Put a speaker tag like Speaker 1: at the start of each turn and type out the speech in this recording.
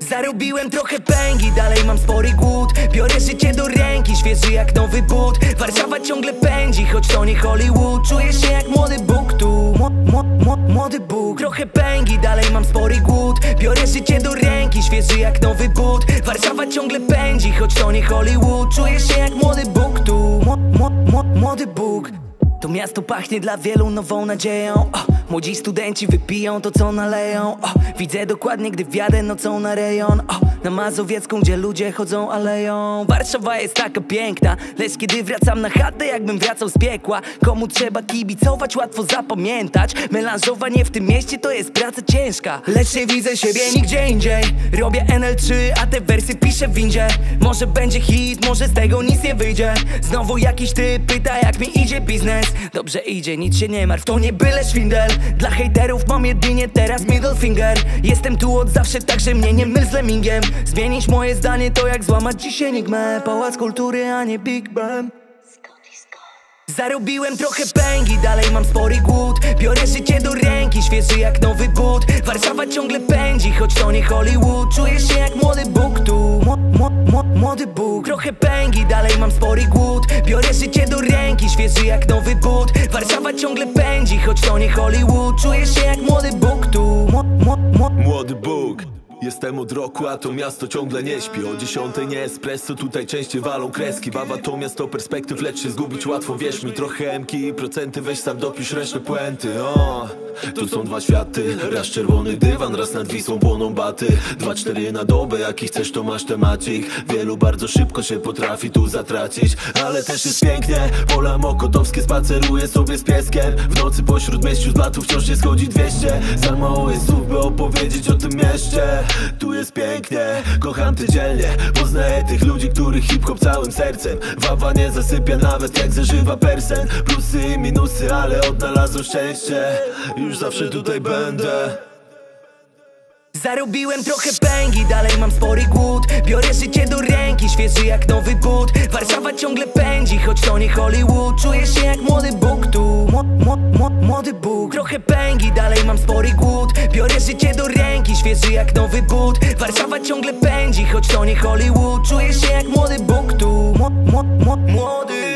Speaker 1: Zarobiłem trochę pęgi, dalej mam spory głód. Biorę życie do ręki, świeży jak nowy but. Warszawa ciągle pędzi, choć to nie Hollywood. Czuję się jak młody Bóg tu, młody Bóg. Trochę pęgi, dalej mam spory głód. Biorę życie do ręki, świeży jak nowy but. Warszawa ciągle pędzi, choć to nie Hollywood. Czuję się jak młody Bóg tu, młody Bóg. To miasto pachnie dla wielu nową nadzieją. Młodzi studenci wypiją to co naleją. Widzę dokładnie gdy wjadę nocą na rejon. Na Mazowiecką, gdzie ludzie chodzą aleją. Warszawa jest taka piękna, lecz kiedy wracam na chatę, jakbym wracał z piekła. Komu trzeba kibicować, łatwo zapamiętać. Melanżowanie w tym mieście to jest praca ciężka, lecz nie widzę siebie nigdzie indziej. Robię NL3, a te wersy piszę w windzie. Może będzie hit, może z tego nic nie wyjdzie. Znowu jakiś typ pyta jak mi idzie biznes. Dobrze idzie, nic się nie martw, to nie byle szwindel. Dla hejterów mam jedynie teraz middle finger. Jestem tu od zawsze, także mnie nie myl z Lemmingiem. Zmienić moje zdanie to jak złamać dziś enigmę. Pałac Kultury, a nie Big Ben. Zarobiłem trochę pęgi, dalej mam spory głód. Biorę życie do ręki, świeży jak nowy but. Warszawa ciągle pędzi, choć to nie Hollywood. Czuję się jak młody Bóg tu, młody Bóg. Trochę pęgi, dalej mam spory głód. Biorę życie do ręki, świeży jak nowy but. Warszawa ciągle pędzi, choć to nie Hollywood. Czuję się jak młody Bóg tu,
Speaker 2: młody Bóg. Jestem od roku, a to miasto ciągle nie śpi. O 10 nie espresso, tutaj częściej walą kreski. Wawa to miasto perspektyw, lecz się zgubić łatwo, wierz mi. Trochę emki i procenty, weź sam dopisz resztę puenty. Tu są dwa światy, raz czerwony dywan, raz nad Wisłą płoną baty. 2-4 na dobę, jaki chcesz to masz temacik. Wielu bardzo szybko się potrafi tu zatracić, ale też jest pięknie. Pola mokotowskie, spaceruję sobie z pieskiem. W nocy pośród mieściu z blatu wciąż nie schodzi 200. Za mało jest słów, by opowiedzieć o tym mieście. Tu jest pięknie, kocham ty dzielnie. Poznaję tych ludzi, których hip-hop całym sercem. Wawa nie zasypia nawet jak zażywa persen. Plusy i minusy, ale odnalazłem szczęście. Już zawsze tutaj będę.
Speaker 1: Zarobiłem trochę pęgi, dalej mam spory głód. Biorę życie do ręki, świeży jak nowy but. Warszawa ciągle pędzi, choć to nie Hollywood. Czuję się jak młody Bóg tu, młody Bóg. Trochę pęgi, dalej mam spory głód. Biorę życie do ręki, świeży jak nowy but. Warszawa ciągle pędzi, choć to nie Hollywood. Czuję się jak młody Bóg tu, młody